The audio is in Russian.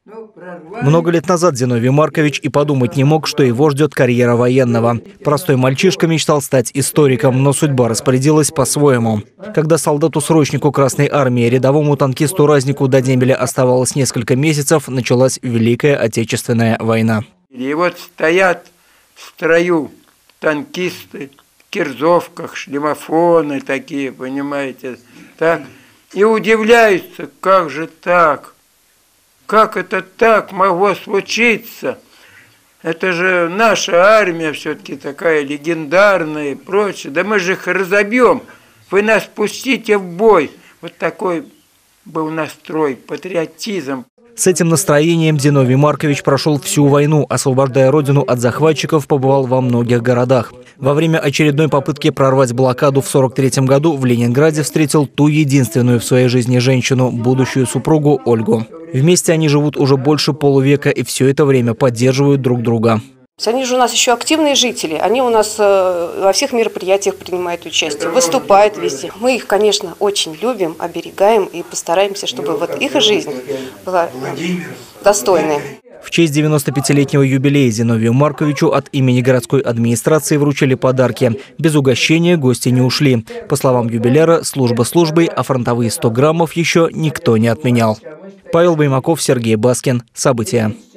Много лет назад Зиновий Маркович и подумать не мог, что его ждет карьера военного. Простой мальчишка мечтал стать историком, но судьба распорядилась по-своему. Когда солдату-срочнику Красной Армии, рядовому танкисту-разнику до дембеля оставалось несколько месяцев, началась Великая Отечественная война. И вот стоят в строю танкисты в кирзовках, шлемофоны такие, понимаете, так, и удивляются, как же так? Как это так могло случиться? Это же наша армия все-таки такая легендарная и прочее. Да мы же их разобьем. Вы нас пустите в бой. Вот такой был настрой, патриотизм. С этим настроением Зиновий Маркович прошел всю войну, освобождая родину от захватчиков, побывал во многих городах. Во время очередной попытки прорвать блокаду в 1943 году в Ленинграде встретил ту единственную в своей жизни женщину, будущую супругу Ольгу. Вместе они живут уже больше полувека и все это время поддерживают друг друга. Они же у нас еще активные жители, они у нас во всех мероприятиях принимают участие, выступают везде. Мы их, конечно, очень любим, оберегаем и постараемся, чтобы вот их жизнь была достойной. В честь 95-летнего юбилея Зиновию Марковичу от имени городской администрации вручили подарки. Без угощения гости не ушли. По словам юбиляра, служба службой, а фронтовые 100 граммов еще никто не отменял. Павел Баймаков, Сергей Баскин. События.